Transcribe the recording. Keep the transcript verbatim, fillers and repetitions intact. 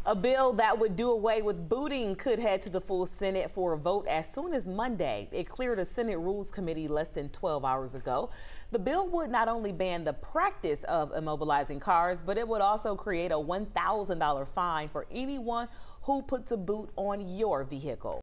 A bill that would do away with booting could head to the full Senate for a vote as soon as Monday. It cleared a Senate Rules Committee less than twelve hours ago. The bill would not only ban the practice of immobilizing cars, but it would also create a one thousand dollar fine for anyone who puts a boot on your vehicle.